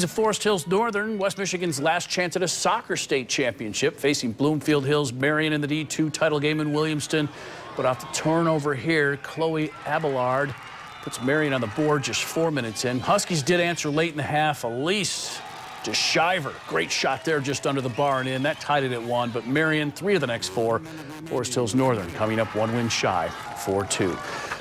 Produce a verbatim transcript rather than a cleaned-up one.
To Forest Hills Northern, West Michigan's last chance at a soccer state championship, facing Bloomfield Hills Marion in the D two title game in Williamston. But off the turnover here, Chloe Abelard puts Marion on the board just four minutes in. Huskies did answer late in the half. Elise DeShiver, great shot there just under the bar and in. That tied it at one, but Marion, three of the next four. Forest Hills Northern coming up one win shy, four two.